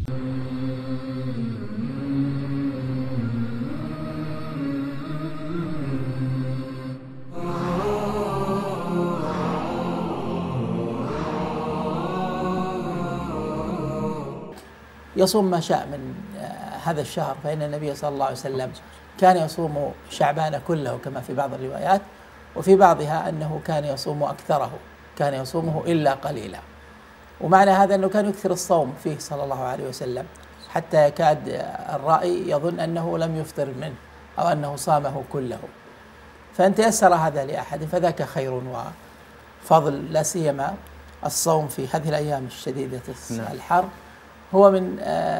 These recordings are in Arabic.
يصوم ما شاء من هذا الشهر، فإن النبي صلى الله عليه وسلم كان يصوم شعبان كله كما في بعض الروايات، وفي بعضها أنه كان يصوم أكثره، كان يصومه إلا قليلا. ومعنى هذا أنه كان يكثر الصوم فيه صلى الله عليه وسلم، حتى يكاد الرائي يظن أنه لم يفطر منه أو أنه صامه كله. فإن تيسر هذا لأحد فذاك خير وفضل، لا سيما الصوم في هذه الأيام الشديدة الحر هو من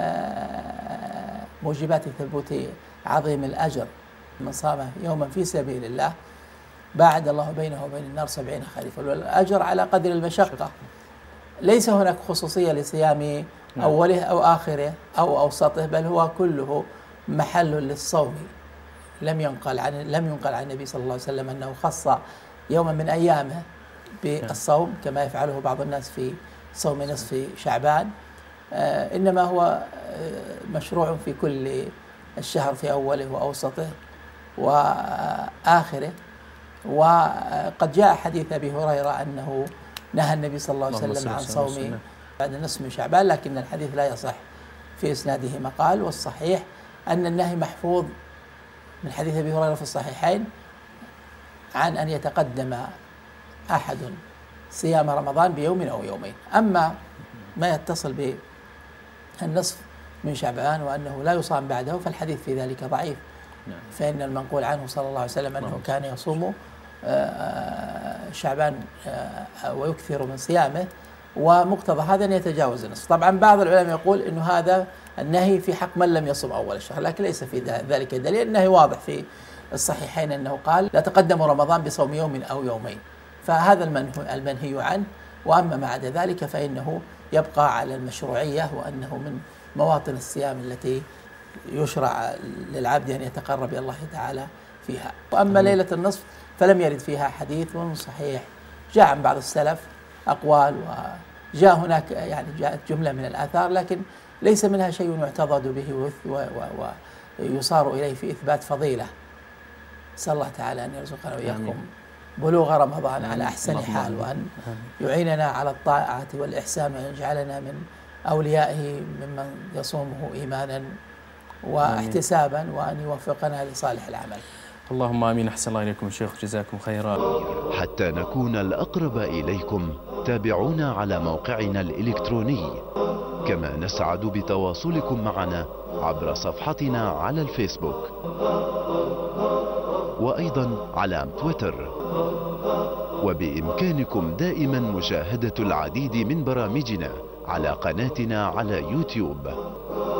موجبات ثبوت عظيم الأجر. من صام يوما في سبيل الله باعد الله بينه وبين النار 70 خريفا، والأجر على قدر المشقة. ليس هناك خصوصية لصيام أوله أو آخره أو أوسطه، بل هو كله محل للصوم. لم ينقل عن النبي صلى الله عليه وسلم أنه خص يوما من أيامه بالصوم كما يفعله بعض الناس في صوم نصف شعبان، إنما هو مشروع في كل الشهر في أوله وأوسطه وآخره. وقد جاء حديث أبي هريرة أنه نهى النبي صلى الله عليه وسلم عن صوم بعد النصف من شعبان، لكن الحديث لا يصح في إسناده مقال، والصحيح أن النهي محفوظ من حديث أبي هريرة في الصحيحين عن أن يتقدم أحد صيام رمضان بيوم أو يومين. أما ما يتصل بالنصف من شعبان وأنه لا يصام بعده فالحديث في ذلك ضعيف، فإن المنقول عنه صلى الله عليه وسلم أنه كان يصوم شعبان ويكثر من صيامه، ومقتضى هذا أن يتجاوز النصف. طبعا بعض العلماء يقول أنه هذا النهي في حق من لم يصم أول الشهر، لكن ليس في ذلك دليل. النهي واضح في الصحيحين أنه قال لا تقدم رمضان بصوم يوم أو يومين، فهذا المنهي عنه. وأما ما عدا ذلك فإنه يبقى على المشروعية، وأنه من مواطن الصيام التي يشرع للعبد أن يتقرب إلى الله تعالى فيها. وأما ليلة النصف فلم يرد فيها حديث صحيح، جاء عن بعض السلف أقوال، وجاء هناك يعني جاءت جملة من الآثار، لكن ليس منها شيء يعتضد به ويصار إليه في إثبات فضيلة. نسأل الله تعالى أن يرزقنا وإياكم بلوغ رمضان على أحسن حال، وأن يعيننا على الطاعة والإحسان، وأن يجعلنا من أوليائه ممن يصومه إيمانا واحتسابا، وأن يوفقنا لصالح العمل. اللهم آمين. أحسن الله إليكم شيخ، جزاكم خيرا. حتى نكون الأقرب إليكم تابعونا على موقعنا الإلكتروني، كما نسعد بتواصلكم معنا عبر صفحتنا على الفيسبوك، وأيضا على تويتر. وبإمكانكم دائما مشاهدة العديد من برامجنا على قناتنا على يوتيوب.